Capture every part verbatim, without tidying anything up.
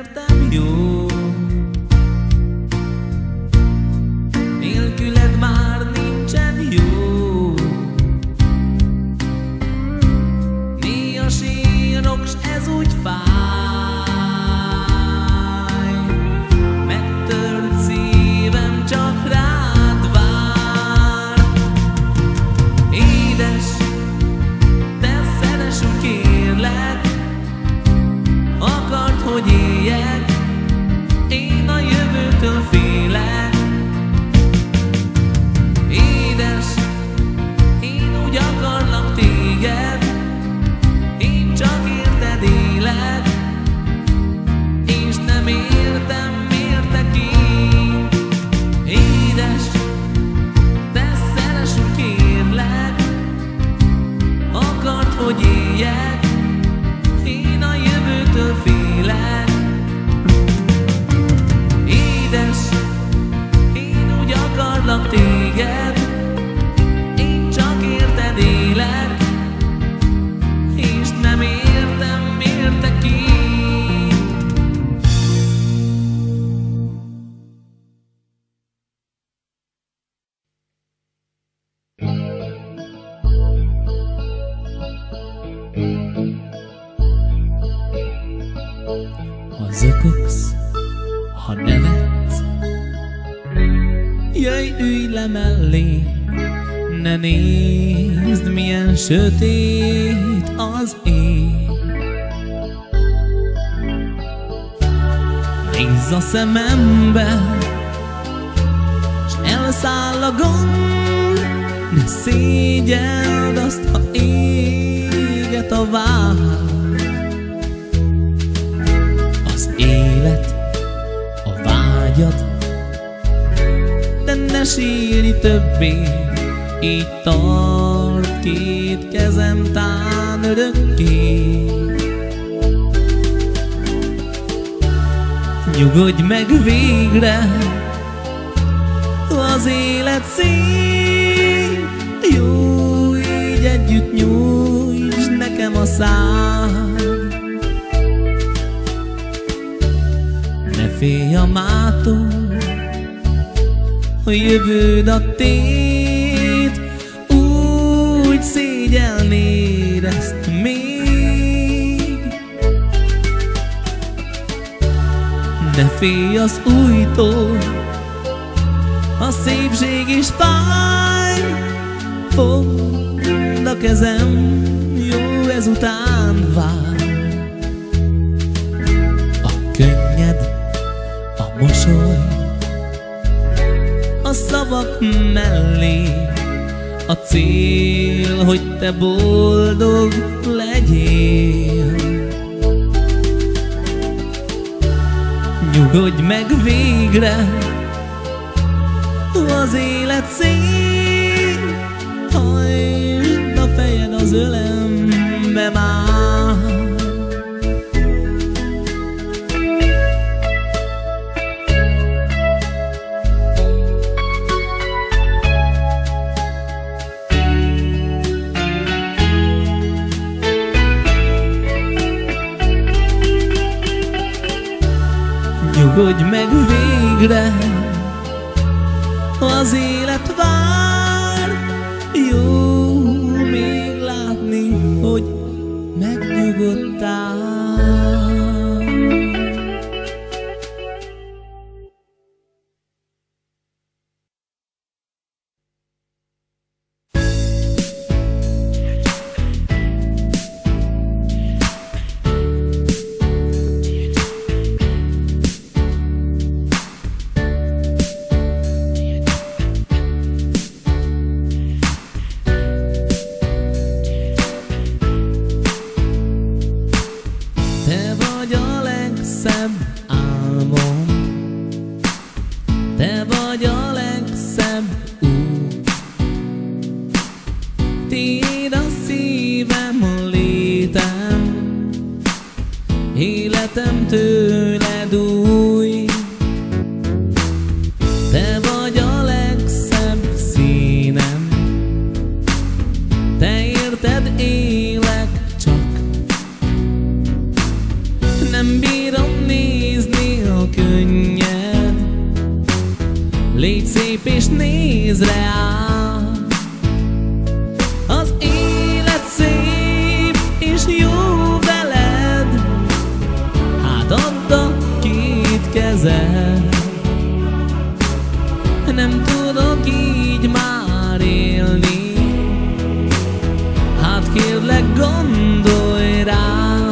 értem jó. Nélküled már nincsen jó. Néha sírok, s ez úgy fáj. Megtört szívem csak rád vár. Édes, te szeress, úgy kérlek. Akart, hogy éljek, én a jövőtől félek. Édes, én úgy akarlak téged, én csak érted élek, és nem értem, miért te ki. Édes, te szeress, úgy kérlek. Akart, hogy éljek, én a jövőtől félek. Édes, én úgy akarlak téged, én csak érted élek, és nem értem, miért te ki. Ha zokogsz, ha nevetsz, jöjj, ülj le mellé. Ne nézd, milyen sötét az ég. Nézz a szemembe, s elszáll a gond. Ne szégyeld azt, ha éget a vágy. Az élet, a vágyad, de ne sírj többé. Így tart két kezem tán örökké. Nyugodj meg végre, az élet szép. Jó, így együtt nyújtsd nekem a szád. Ne félj a mától, a jövőd a tét. Úgy szégyelnéd ezt még. Ne félj az újtól, a szépség is fáj. Fogd a kezem, jó, ezután vár. A könnyed, a mosoly, a szavak mellé. A cél, hogy te boldog legyél. Nyugodj meg végre, az élet szép. Hajtsd a fejed az ölembe már. Nyugodj meg végre, az élet vár. Jó még látni, hogy megnyugodtál. Légy szép és nézd rám. Az élet szép és jó veled, hát add a két kezed. Nem tudok így már élni, hát kérlek gondolj rám.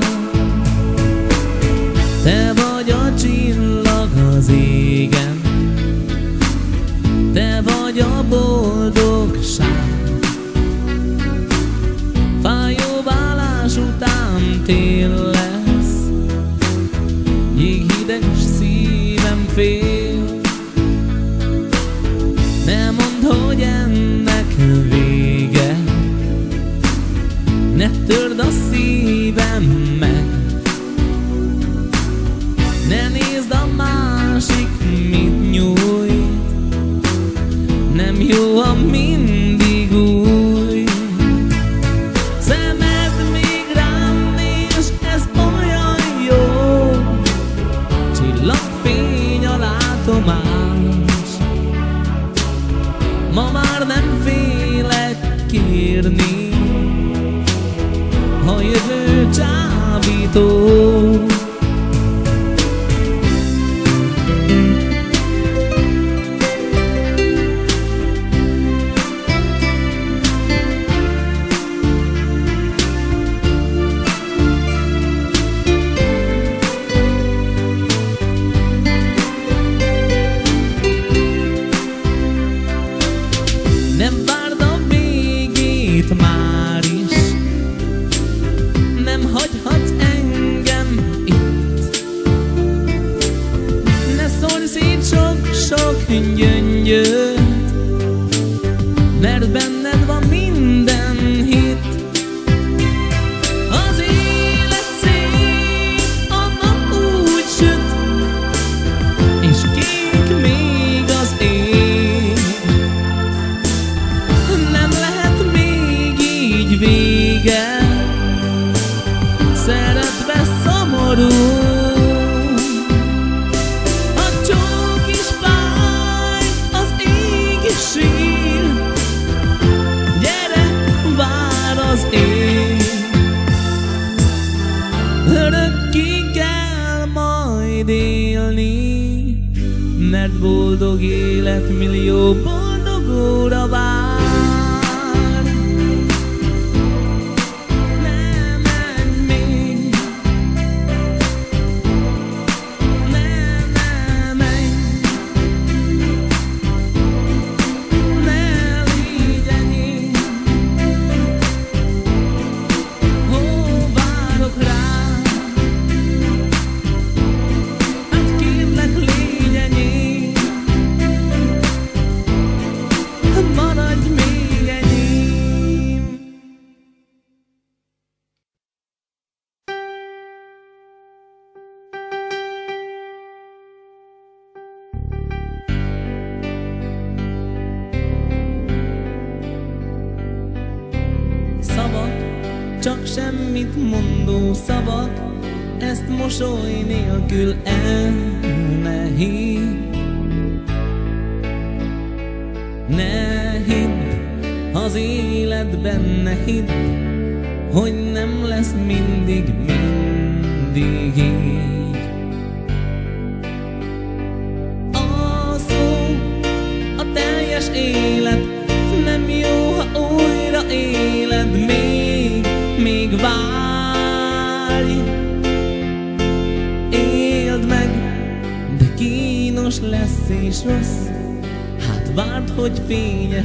Te vagy a csillag az égen, te vagy a boldogság. Fájó válás után tél lesz, jéghideg szívem fél. Ne mondd, hogy ennek vége, ne törd a szívem meg. Ne nézd a másik, mit nyújt, nem jó, ha mindig új. Szemed még rám néz, ez olyan jó, csillagfény a látomás. Ma már nem félek kérni, ha jövő csábító. Nem várd a végét már is, nem hagyhatsz engem itt. Ne szólj szét sok-sok gyöngyöt, mert benned van minden hit. Az élet szép, a nap úgy süt, és kék még az ég. Nem lehet még így vége, szeretve szomorú. A csók is fáj, az ég is sír. Gyere, vár az ég, örökké kell majd élni, mert boldog élet millió boldog óra vár. Csak semmit mondó szavak, ezt mosoly nélkül el ne hidd. Ne hidd az életben, ne hidd, hogy nem lesz mindig, mindig így. A szó, a teljes élet nem jó, ha újra éled még. Még várj, éld meg, de kínos lesz és rossz, hát várd, hogy fényes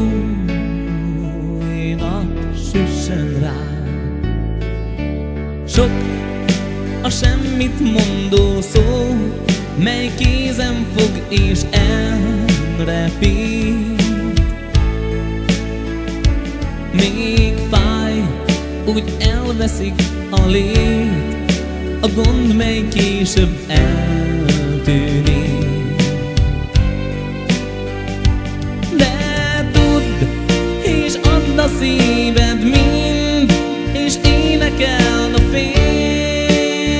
új nap süssön rá. Sok a semmit mondó szó, mely kézem fog és elrepít. Még fáj, úgy elveszik a lét, a gond, mely később eltűnik. De tudd, és add a szíved mind, és énekeld a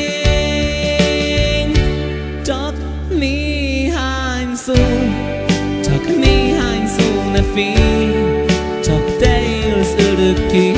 fényt. Csak néhány szó, fény, csak te élsz örökké.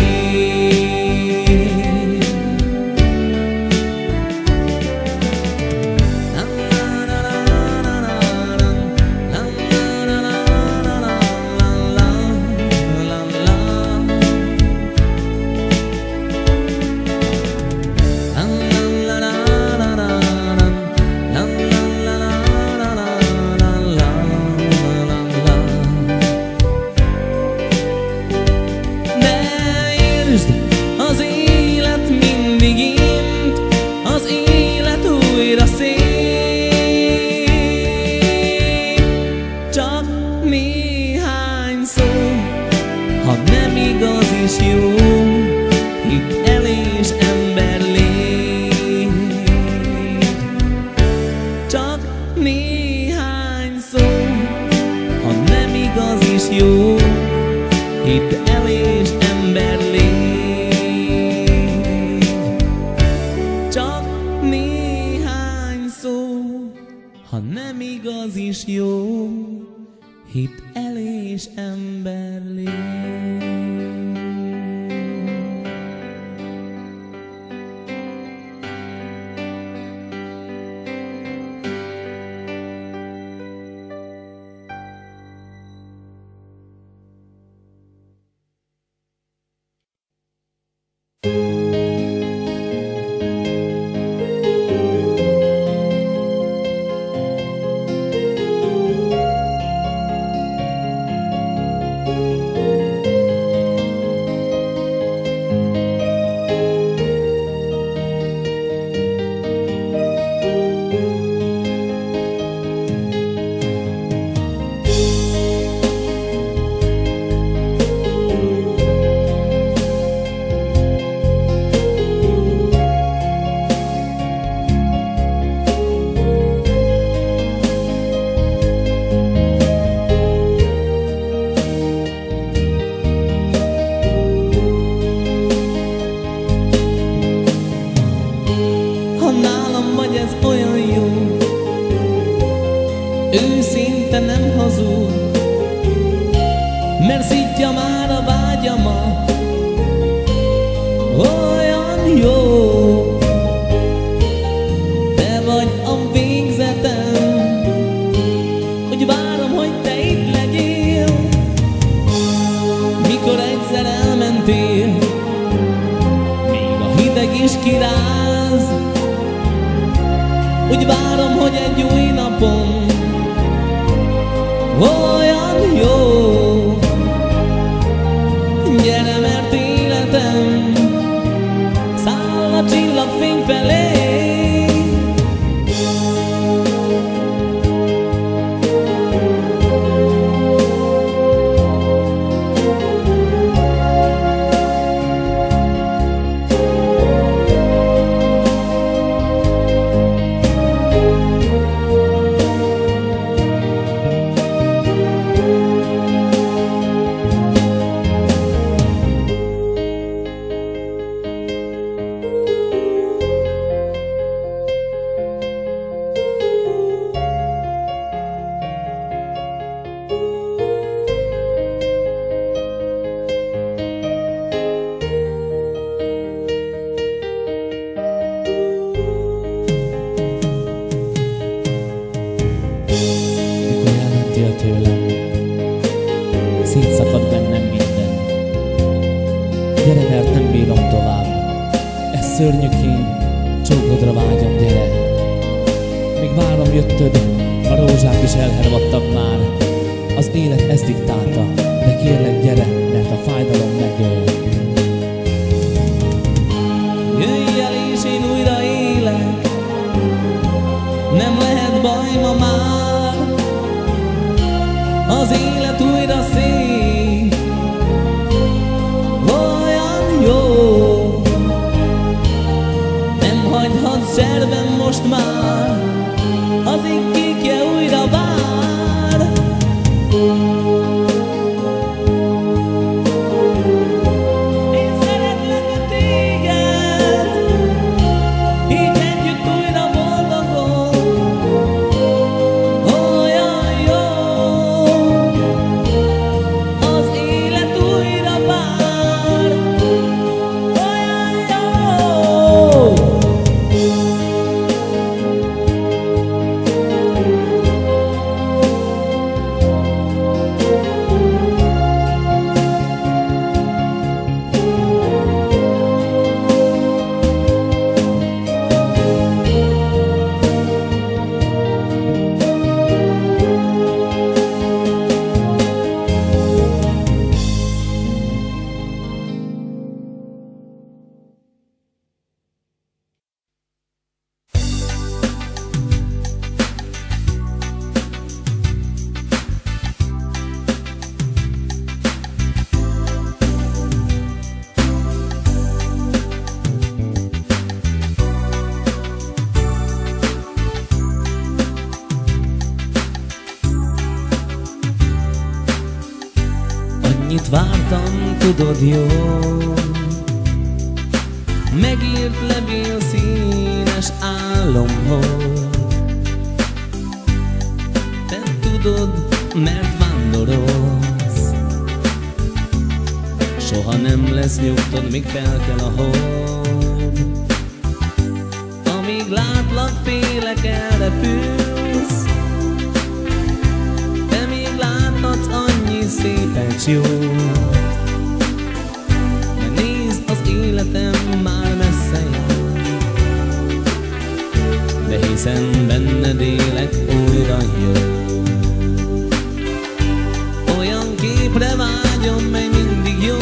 Az élet mindig int, az élet újra szép. Csak néhány szó, ha nem igaz is jó, hidd el és ember légy. Csak néhány szó, ha nem igaz is jó, hidd el és ember légy. Ha nem igaz is jó, hidd el és ember légy. Őszinte nem hazud, mert szítja már a vágyamat. Olyan jó, te vagy a végzetem, hogy várom, hogy te itt legyél. Mikor egyszer elmentél, még a hideg is kiráz, úgy várom, hogy egy új napon olyan jó, gyere, mert életem száll a csillagfény felé. Tőlem szétszakad bennem minden. Gyere, mert nem bírom tovább, ez szörnyű kény, csókodra vágyom, gyere. Még várom jöttöd, a rózsák is elhervadtak már, az élet ezt diktálta, de kérlek, gyere, mert a fájdalom megöl. Jöjj el és én újra élek, nem lehet baj ma már, az élet újra szép, olyan jó, nem hagyhatsz cserben most már, az ég kékje újra vár. Én szeretlek téged, így együtt újra boldogok, Annyit vártam, tudod jól, megírt levél színes álomból. Te tudod, mert vándorolsz, soha nem lesz nyugtad, míg felkel a hold. Amíg látlak, félek, elrepülsz, de még láthatsz annyi szépet jó. De nézd, az életem már messze jár, de hiszen benned élek újra jó. Olyan képre vágyom, mely mindig jó,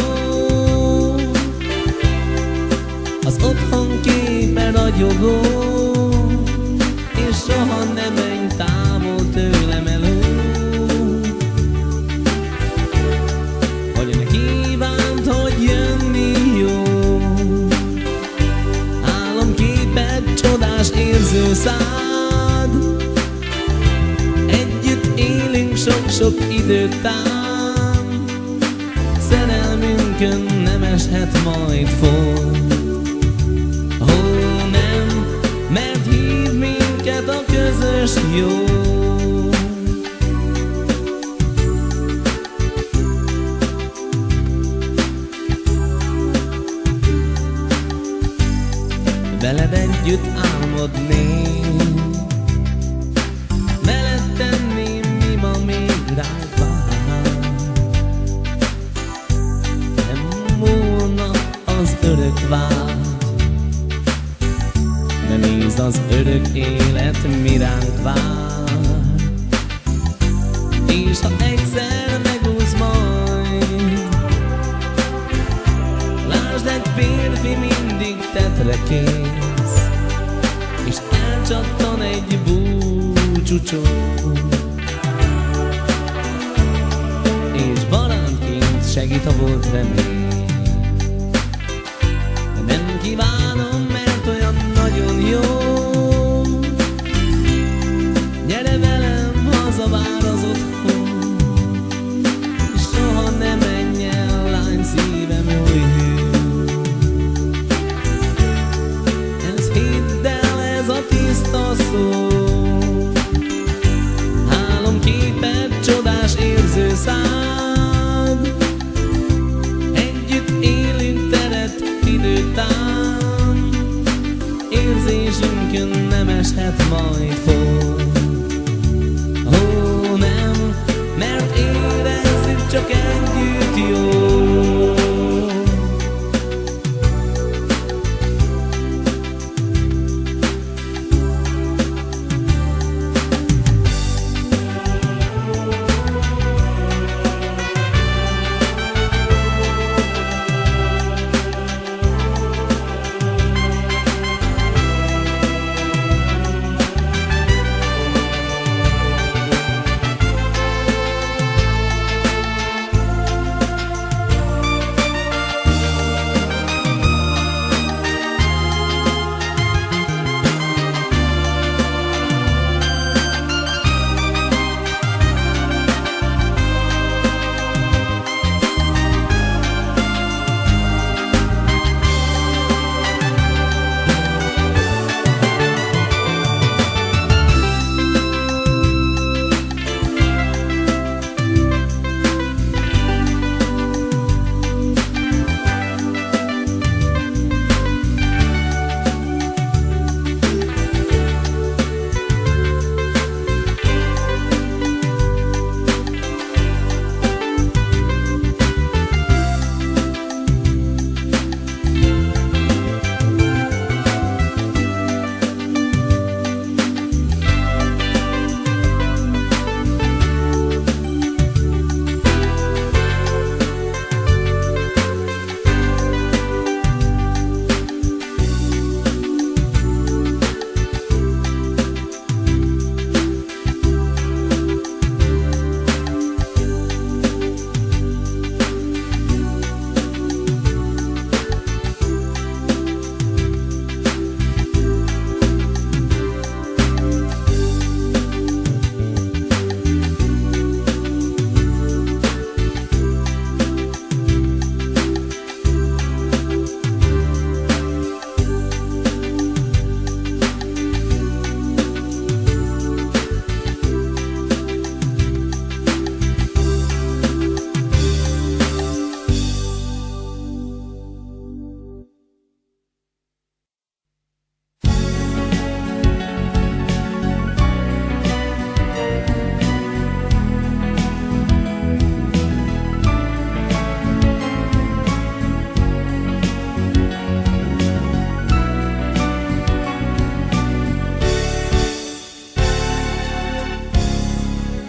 az otthon képe ragyogó, és soha nem menj távol tőlem elő. Hogy ne kívánt, hogy jönni jó, álomképed, csodás érző szád. Együtt élünk sok-sok időtán, szerelmünkön nem eshet majd fort. Ó, nem, mert hív minket a közös jó. Veled együtt álmodnék, veled tenném, mi ma még ránk vár. Nem múlna az örök vágy, de nézd, az örök élet mi ránk vár. És ha egyszer megúsz majd, lásd, egy férfi mindig tetre kész, és elcsattan egy búcsúcsó, és barátként segít a volt remény. De nem kívánom, mert olyan nagyon jó. Gyere velem, hazavár az otthon, és soha ne menj el, lány, szívem oly hű. Ez hidd el, ez a tiszta szó, álomképed, csodás érző szád. Együtt élünk teret időtán,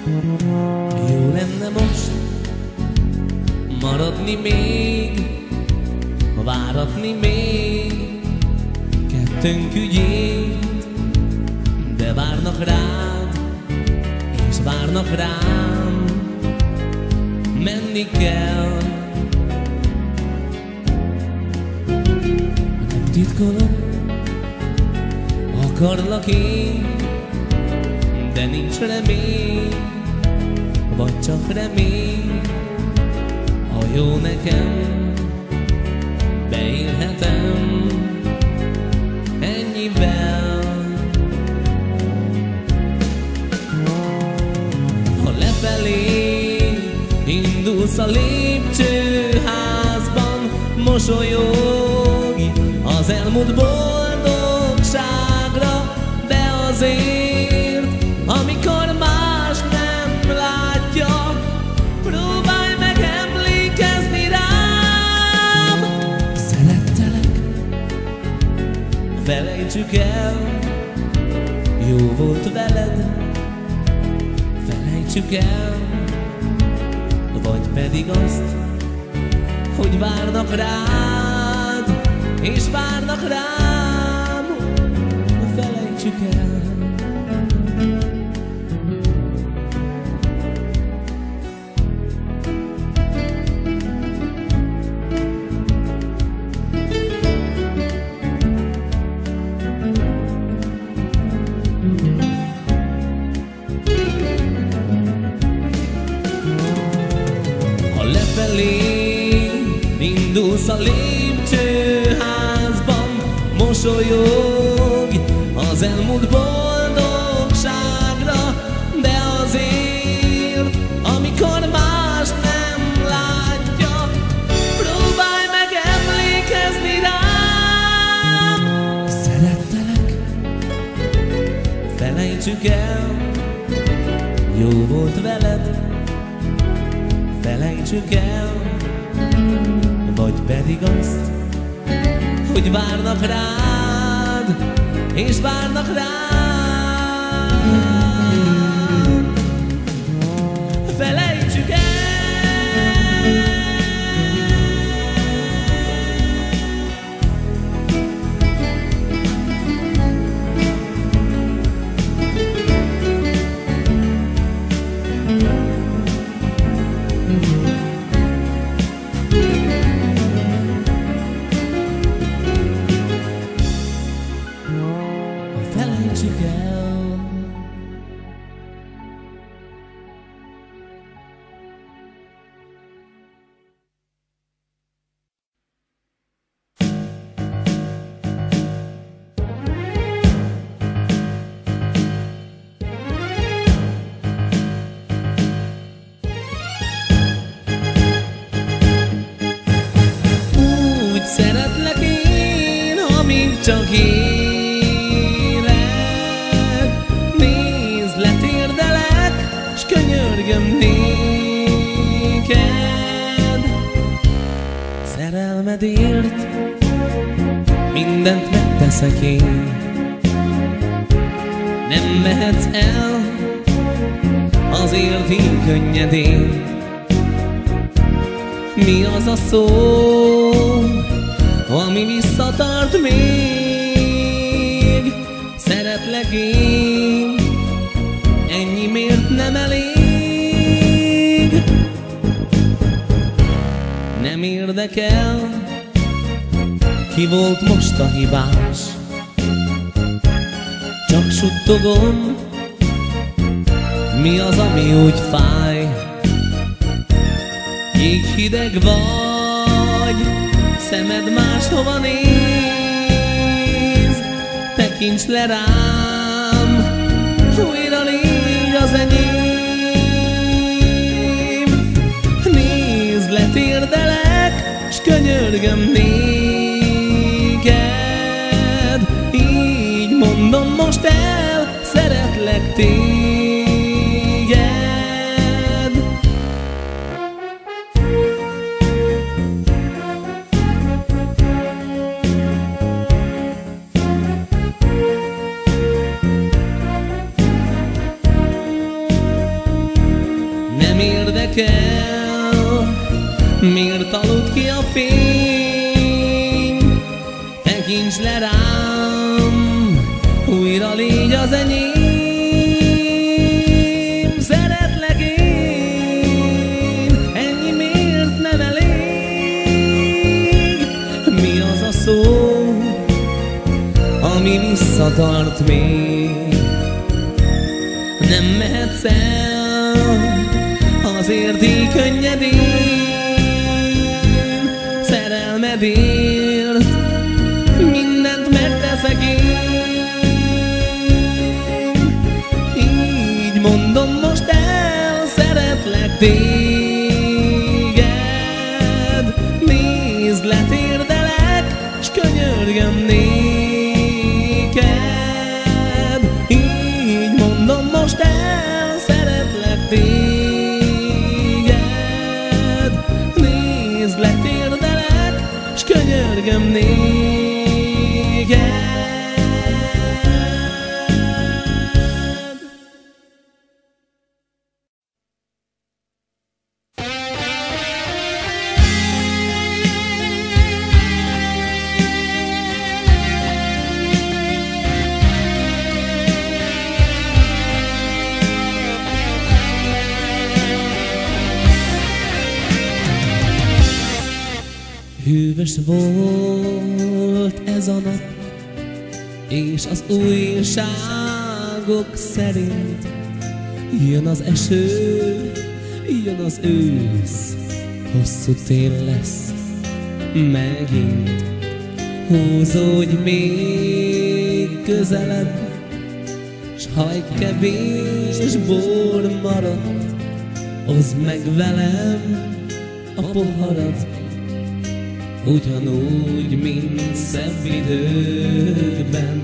Jó lenne most maradni még, váratni még kettőnk ügyét, de várnak rád, és várnak rám, menni kell. Nem titkolom, akarlak én, de nincs remény, vagy csak remény. Ha jó nekem, beérhetem ennyivel. Ha lefelé indulsz a lépcsőházban, mosolyogj az elmúlt boldogságra, de azért, amikor más nem látja, próbálj meg emlékezni rám. Szerettelek, felejtsük el, jó volt veled, felejtsük el, vagy pedig azt, hogy várnak rád, és várnak rám, felejtsük el. Indulsz a lépcsőházban, mosolyogj az elmúlt boldogságra, de azért, amikor más nem látja, próbálj meg emlékezni rám. Szerettelek, felejtsük el, jó volt veled, felejtsük el, vagy pedig azt, hogy várnak rád, és várnak rám. Felejtsük el. Felejtsük el. Úgy szeretlek én, amíg csak én. Szerelmedért mindent megteszek én. Nem mehetsz el azért így könnyedén. Mi az a szó, ami visszatart még? Szeretlek én, ennyi miért nem elég? Nem érdekel, ki volt most a hibás. Csak suttogom, mi az, ami úgy fáj. Jéghideg vagy, szemed máshova néz. Tekints le rám, újra légy az enyém. Nézd le, térdelek, s könyörgöm néked. Így mondom most el, szeretlek téged. nem érdekel, miért aludt ki a fény. Tekints le rám, újra légy az enyém. Szeretlek én, ennyi miért nem elég? Mi az a szó, ami visszatart még? Nem mehetsz el azért így könnyedén. Szerelmedért mindent megteszek én. Így mondom most el, szeretlek téged. Nézd, letérdelek, s könyörgöm néked. Így mondom most el, szeretlek téged. Nézd, letérdelek, s könyörgöm néked. Hűvös volt ez a nap, és az újságok szerint jön az eső, jön az ősz, hosszú tél lesz megint. Húzódj még közelebb, s ha egy kevés bor maradt, oszd meg velem a poharat, ugyanúgy, mint szebb időkben.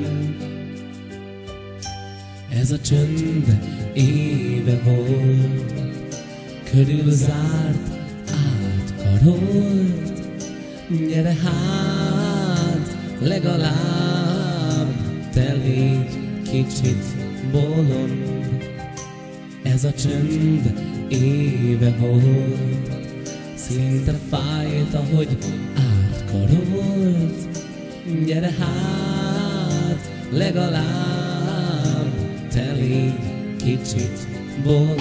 Ez a csönd éve volt, körülzárt, átkarolt. Gyere hát, legalább te légy kicsit bolond. Ez a csönd éve volt, szinte fájt, ahogy átkarolt. Gyere hát, legalább te légy kicsit bolond.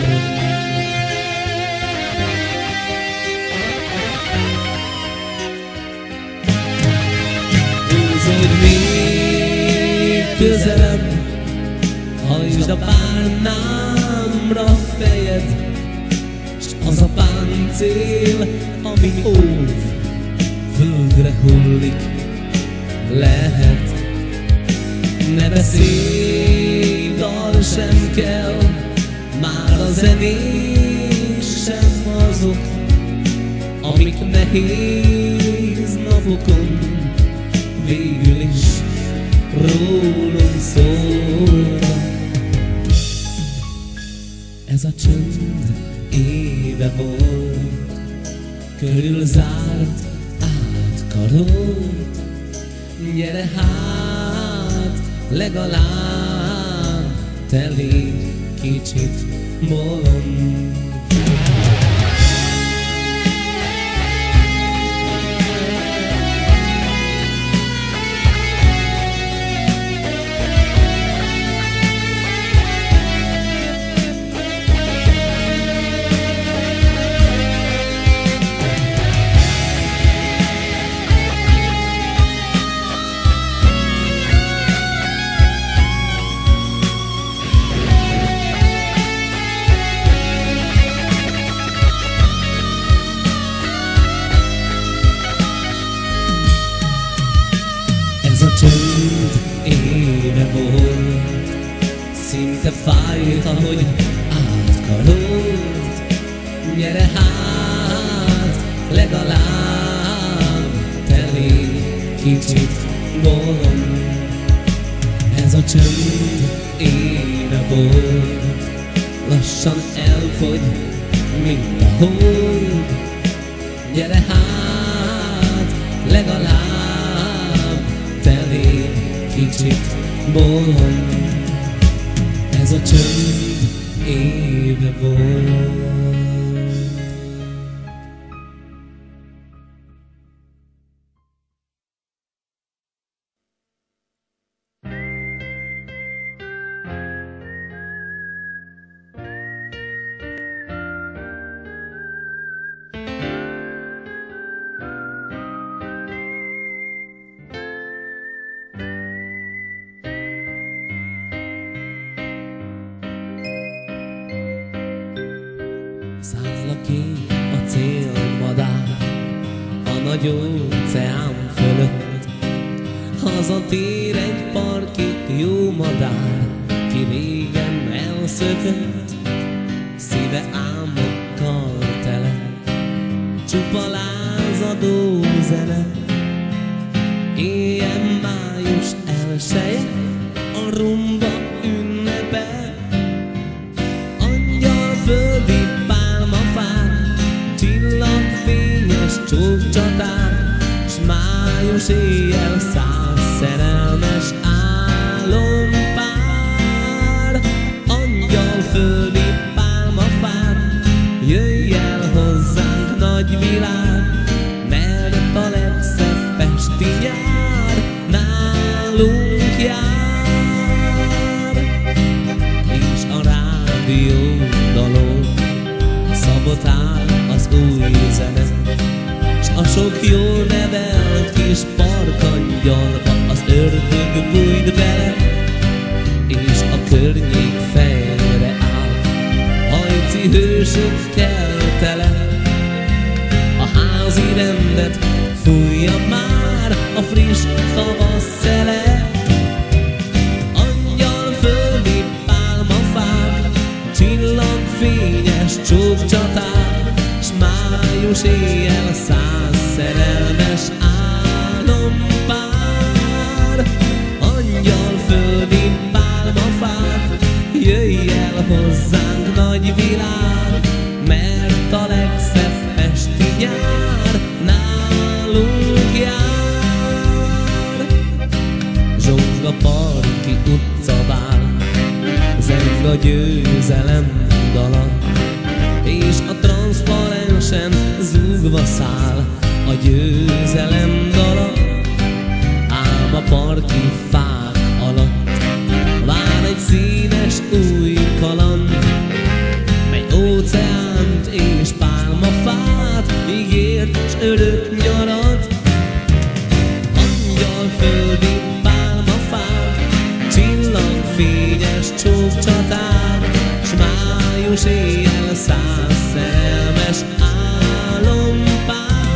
Húzódj még közelebb, hajtsd a pálnámra fejed, s az a páncél, ami óv, földre hullik, lehet. Ne beszélj, dal sem kell, már a zenés sem azok, amik nehéz napokon végül is rólunk szóltak. Ez a csönd éve volt, körülzárt, átkarolt. Gyere hát, legalább te légy kicsit bolond. Csönd éve volt, szinte fájt, ahogy átkarolt. Gyere hát, legalább te légy kicsit bolond. Ez a csönd éve volt, lassan elfogy, mint a hold. Gyere hát, legalább kicsit bolond. Ez a csönd éve volt. Száll ki a célmadár a nagy óceán fölött, hazatér egy parkig jó madár, ki régen elszökött, szíve álmokkal tele, csupa lázadó zene. Éjjel május elseje, a rumba ünnepe, angyalföldi pálmafán, csillagfényes csókcsatár, s május éjjel száz szerelmes álompár. Angyalföldi pálmafán, jöjj el hozzánk nagy világ, mert a legszebb pesti nyár nálunk jár. És a rádió dalol, szabotál az új zene, s a sok jól nevelt kis parkangyalba az ördög bújt bele, és a környék fejre áll, hajci hősökkel tele. A házi rendet fújja már a friss tavasz szele. Angyalföldi pálmafák, csillagfényes csókcsatár, s május éjjel száz szerelmes álompár. Angyalföldi pálmafák, jöjj el hozzánk nagy világ, mert a legszebb esti nyár nálunk jár. Zsong a parki utcabál, zeng a győzelem dala, és a transzparensen zúgva száll a győzelem dala. Ám a parki fák alatt vár egy színes új kaland, mely óceánt és pálmafát ígért, s örök nyarat. Angyalföldi pálmafák, csillagfényes csókcsatár, s május éjjel száz szerelmes álompár.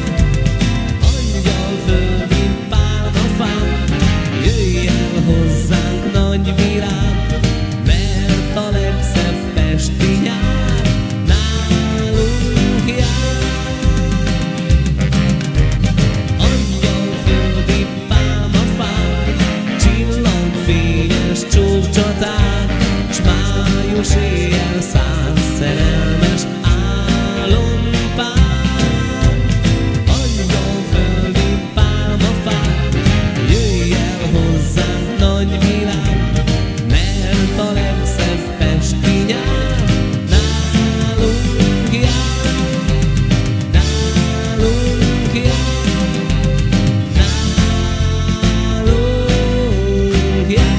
Angyalföldi pálmafák, jöjj el hozzánk nagy virág, mert a legszebb pesti nyár nálunk jár. Angyalföldi pálmafák, csillagfényes csókcsatár, s május éjjel száz szerelmes álompár. Angyalföldi pálmafák, jöjj el hozzánk nagy világ, mert a legszebb pesti nyár nálunk jár. Nálunk jár. Nálunk jár.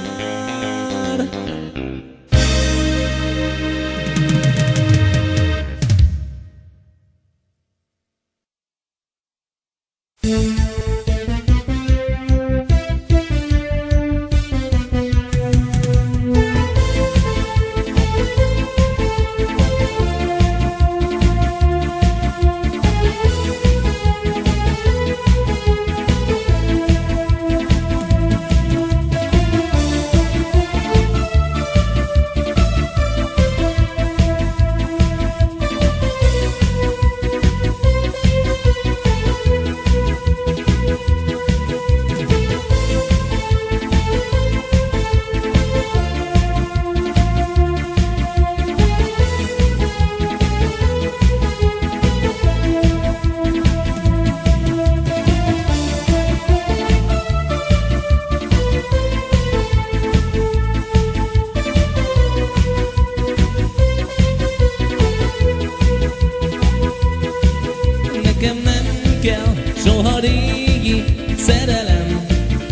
Soha régi szerelem,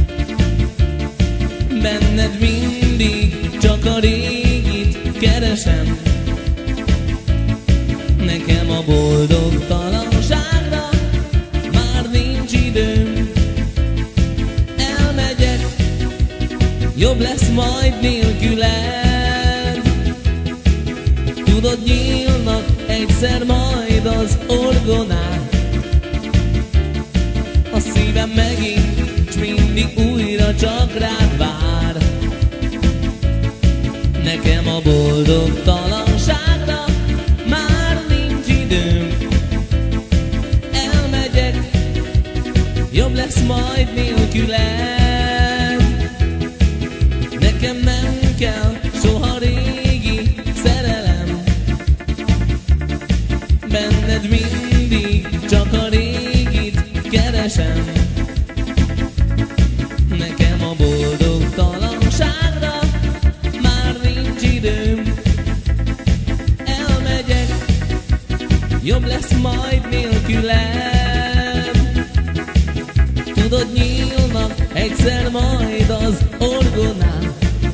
benned mindig csak a régit keresem. Nekem a boldogtalanságra már nincs időm. Elmegyek, jobb lesz majd nélküled. Tudod, nyílna nyílnak egyszer majd az orgonák. A szívem megint, s mindig újra csak rád vár. Nekem a boldogtalanságra már nincs időm. Elmegyek, jobb lesz majd nélküled. Nekem nem kell soha régi szerelem. Benned mindig csak a régit keresem. Nekem a boldogtalanságra már nincs időm. Elmegyek, jobb lesz majd nélküled. Tudod, nyílnak egyszer majd az orgonák.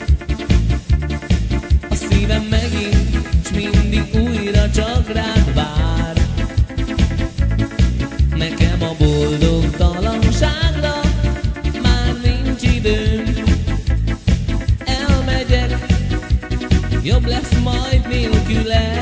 A szívem megint, s mindig újra csak rád vár. Nekem a boldogtalanságra már nincs időm. Elmegyek, jobb lesz majd nélküled.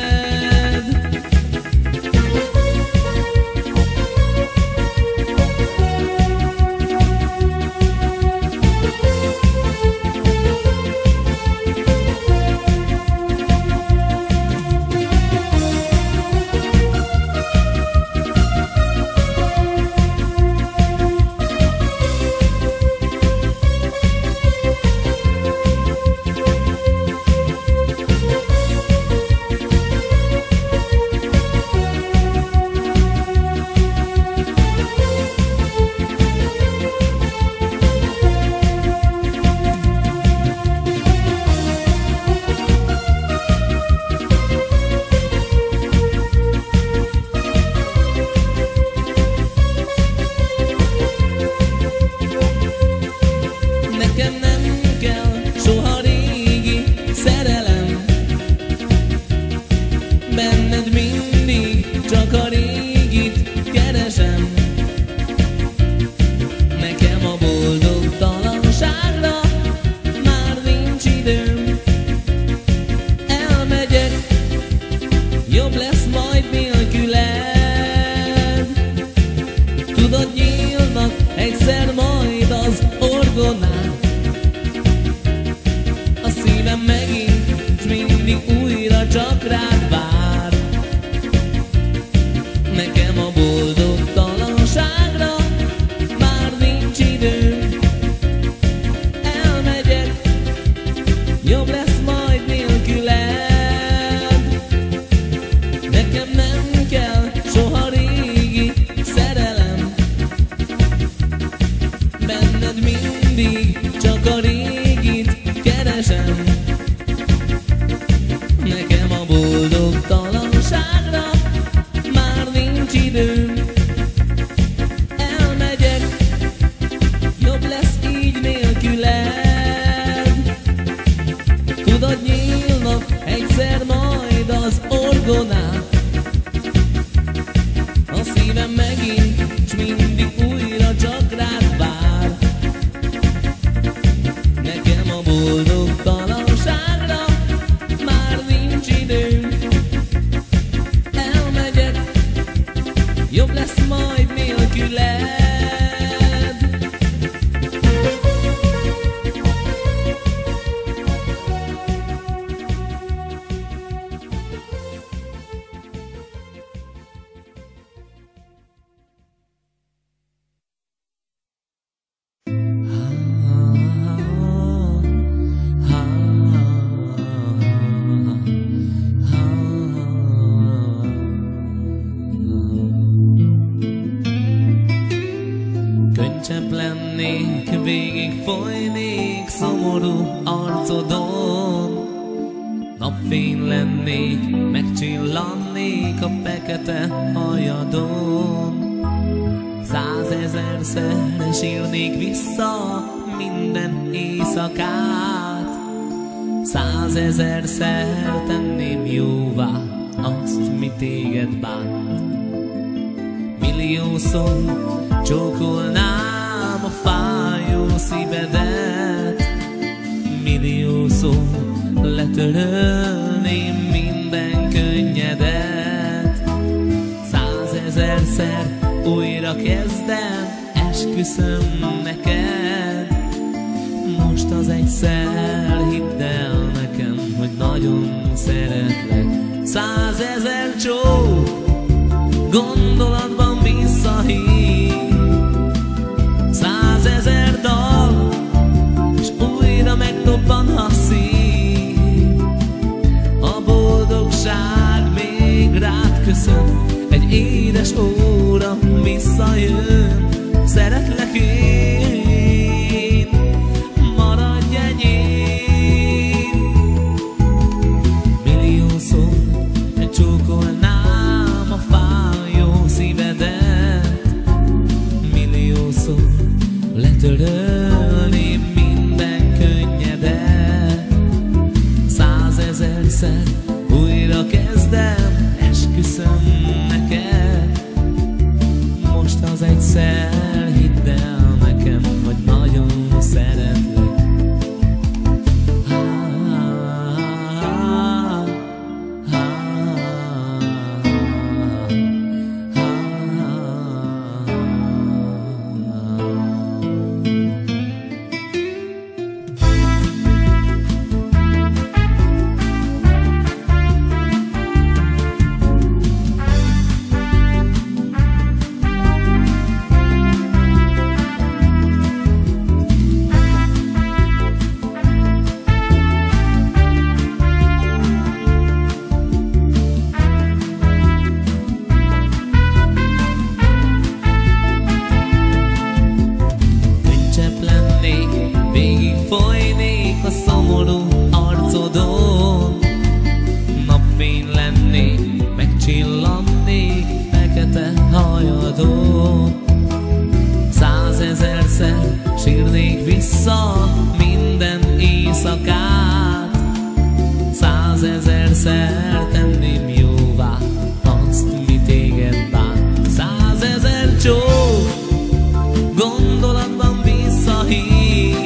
Százezerszer tenném jóvá azt, mi téged bánt. Milliószor csókolnám a fájó szívedet, milliószor letörölném minden könnyed újra kezdem, esküszöm neked. Most az egyszer hidd el nekem, hogy nagyon szeretlek. Százezer csók gondolatban visszahív, százezer dal, és újra megdobban a szív. A boldogság még rád köszön, egy édes óra visszajön. Szeretlek én, maradj enyém. Milliószor csókolnám a fájó szívedet, milliószor letörölném minden könnyedet. Százezerszer újra kezdem, esküszöm neked. Most az egyszer hidd el nekem, hogy nagyon szeretlek. Folynék a szomorú arcodon, napfény lennék, megcsillannék fekete hajadon. Százezerszer sírnék vissza minden éjszakát, százezerszer tenném jóvá azt, mi téged bánt. Százezer csók gondolatban visszahív,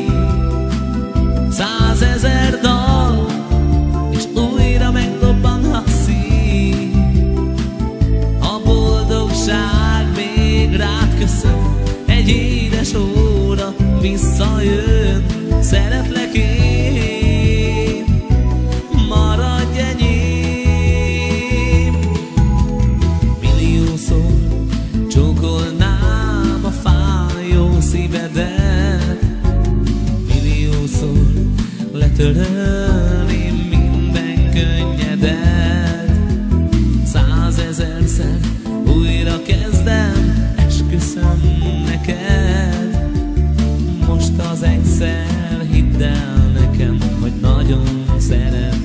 százezer dal, és újra megdobban a szív. A boldogság még rád köszön, egy édes óra visszajön. Szeretlek én, maradj enyém. Milliószor csókolnám a fájó szívedet, milliószor letörölném minden könnyedet. Százezerszer újra kezdem, esküszöm neked. Most az egyszer hidd el nekem, hogy nagyon szeretlek.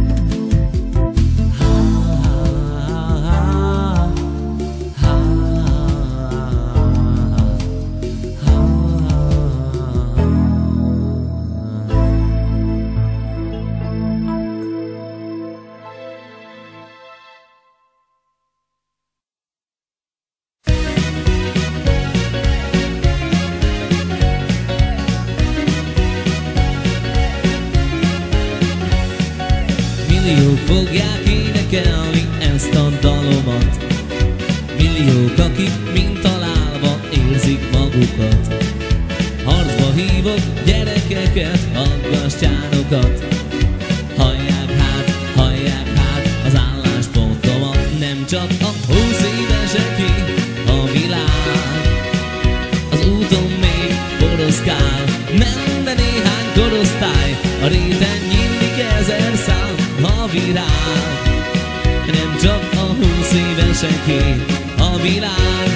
Milliók fogják énekelni ezt a dalomat, milliók, akik mind találva érzik magukat. Harcba hívok gyerekeket, aggastyánokat. Hallják hát, hallják hát az álláspontomat. Nem csak a húsz éveseké a világ, az úton még boroszkál, nem, de néhány korosztály. A réten nyílik ezer szám a virág. Nem csak a húsz éveseké a világ.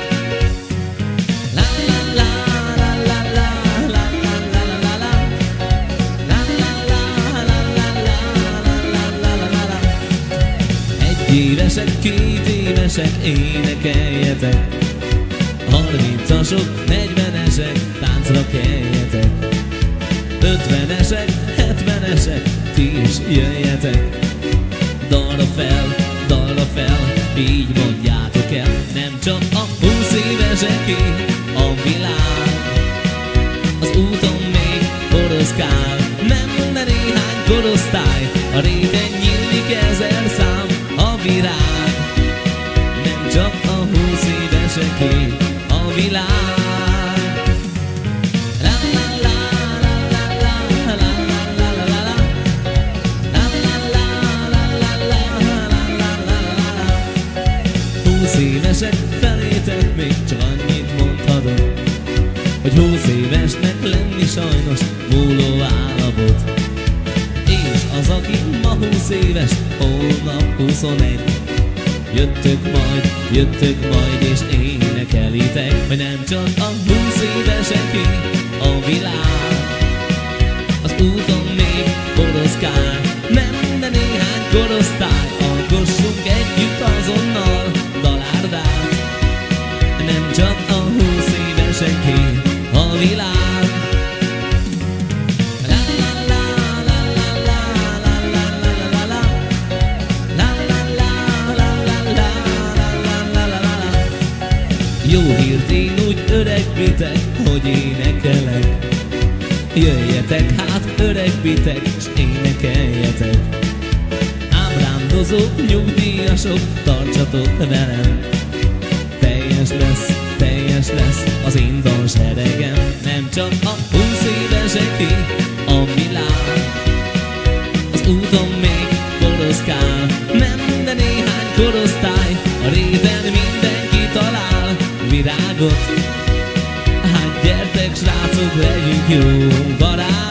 La la la la la la la la la la la la la la la la la la. Egy évesek, két évesek, énekeljetek. Harmincasok, negyvenesek, táncra keljetek. Ötvenesek, hetvenesek, ti is jöjjetek. Dalra fel, dalra fel, így mondjátok el. Nem csak a húsz éveseké a világ, az úton még boroszkál, nem, de néhány korosztály. A réten nyílik ezer szám a virág. Nem csak a húsz éveseké évesek felétek még csak annyit mondhatok, hogy húsz évesnek lenni sajnos múló állapot. És az, aki ma húsz éves, holnap huszonegy, jöttök majd, jöttök majd és énekelitek, hogy nem csak a húsz éveseké a világ. Az úton még koroszkál, nem, de néhány korosztály, alkossunk együtt azonnal dalárdát. Nem csak a húsz éveseké a világ. Jó hírt én úgy öregbitek, hogy énekelek. Jöjjetek hát öregbitek, s énekeljetek. Ábrándozók, nyugdíjasok, tartsatok velem. Teljes lesz, teljes lesz az én dalseregem. Nem csak a húsz éveseké a világ. Az úton még koroszkál, nem, de néhány korosztály. A réten mindenki talál virágot. Hát gyertek srácok, legyünk jó barát.